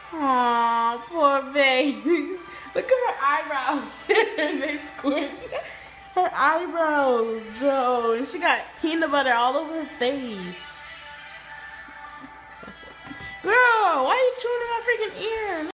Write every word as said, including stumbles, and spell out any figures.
Aw, poor baby. Look at her eyebrows. They squished. Her eyebrows, bro. And she got peanut butter all over her face. Girl, why are you chewing in my freaking ear?